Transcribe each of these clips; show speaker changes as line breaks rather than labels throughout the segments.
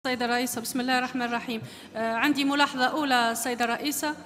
سيدة الرئيسة، بسم الله الرحمن الرحيم. عندي ملاحظة أولى سيدة الرئيسة.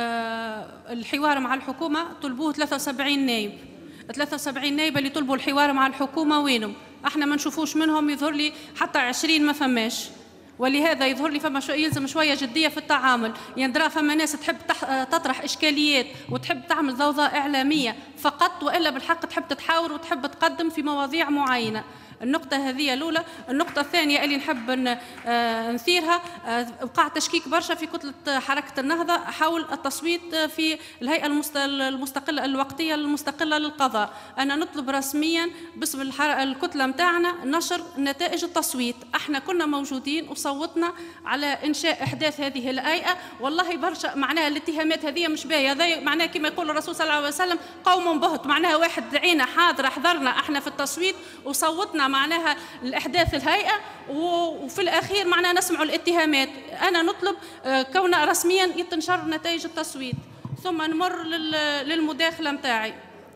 الحوار مع الحكومة طلبوه 73 نائب. 73 نائب اللي طلبوا الحوار مع الحكومة وينهم؟ احنا ما نشوفوش منهم، يظهر لي حتى 20 ما فماش. ولهذا يظهر لي يلزم شويه جديه في التعامل. يندرى فما ناس تحب تطرح اشكاليات وتحب تعمل ضوضاء اعلاميه فقط، والا بالحق تحب تتحاور وتحب تقدم في مواضيع معينه. النقطة هذه الأولى. النقطة الثانية اللي نحب نثيرها، وقع تشكيك برشا في كتلة حركة النهضة حول التصويت في الهيئة المستقلة الوقتية المستقلة للقضاء. أنا نطلب رسميا باسم الكتلة متاعنا نشر نتائج التصويت. احنا كنا موجودين وصوتنا على إنشاء إحداث هذه الهيئة. والله برشا معناها الاتهامات هذه مش باهية. هذا معناها كما يقول الرسول صلى الله عليه وسلم قوم بهت، معناها واحد دعينا حاضر حضرنا احنا في التصويت وصوتنا معناها الإحداث الهيئة، وفي الأخير معناها نسمع الاتهامات. أنا نطلب كون رسميا يتنشر نتائج التصويت. ثم نمر للمداخلة متاعي.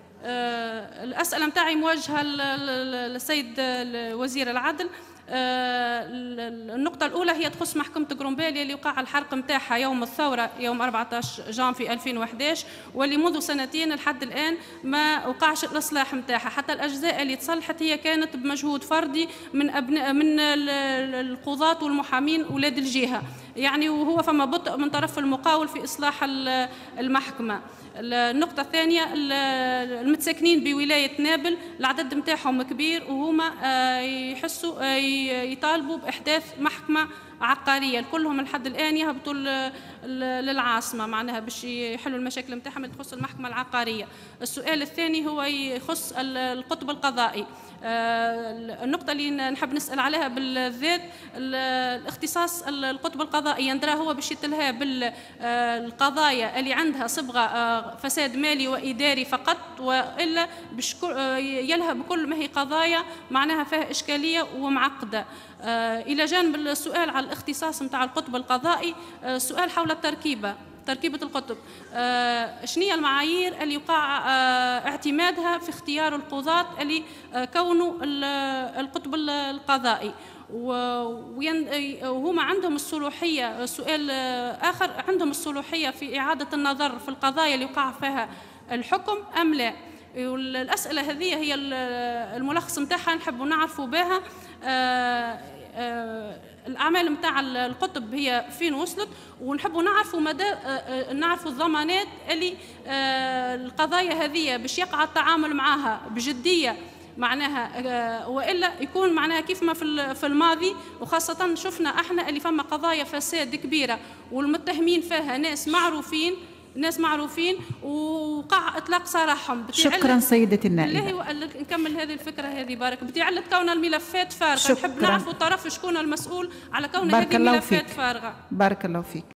الأسئلة متاعي موجهة للسيد وزير العدل. النقطة الأولى هي تخص محكمة قرومبالية اللي وقع الحرق متاعها يوم الثورة يوم 14 جانفي 2011، واللي منذ سنتين لحد الآن ما وقعش الإصلاح متاعها. حتى الأجزاء اللي تصلحت هي كانت بمجهود فردي من القضاة والمحامين أولاد الجهة، يعني وهو فما بطء من طرف المقاول في إصلاح المحكمة. النقطة الثانية، المتساكنين بولاية نابل العدد متاعهم كبير وهما يحسوا يطالبوا بإحداث محكمة عقارية. كلهم لحد الآن يهبطوا للعاصمة معناها باش يحلوا المشاكل متاعهم اللي تخص المحكمة العقارية. السؤال الثاني هو يخص القطب القضائي. النقطة اللي نحب نسأل عليها بالذات الاختصاص القطب القضائي. يندرى هو باش يتلهى بالقضايا اللي عندها صبغة فساد مالي وإداري فقط، وإلا باش يلهى بكل ما هي قضايا معناها فيها إشكالية ومعقدة. إلى جانب السؤال على الاختصاص متاع القطب القضائي، سؤال حول تركيبة القطب. شنية المعايير اللي يقع اعتمادها في اختيار القضاة اللي كونوا القطب القضائي، وهما عندهم الصلاحية. سؤال آخر، عندهم الصلاحية في إعادة النظر في القضايا اللي يقع فيها الحكم أم لا؟ الأسئلة هذه هي الملخص متاعها نحب نعرفوا بها. الأعمال متاع القطب هي فين وصلت، ونحبوا نعرفوا نعرفوا الضمانات اللي القضايا هذه باش يقع التعامل معها بجدية معناها، وإلا يكون معناها كيف ما في الماضي. وخاصة شفنا احنا اللي فما قضايا فساد كبيرة والمتهمين فيها ناس معروفين ووقع اطلاق سراحهم.
شكرا سيدتي النائبة.
بالله نكمل هذه الفكره هذه بارك. بتعلت كون الملفات فارغه، نحب نعرفوا الطرف شكون المسؤول على كون هذه الملفات فارغه.
بارك الله فيك.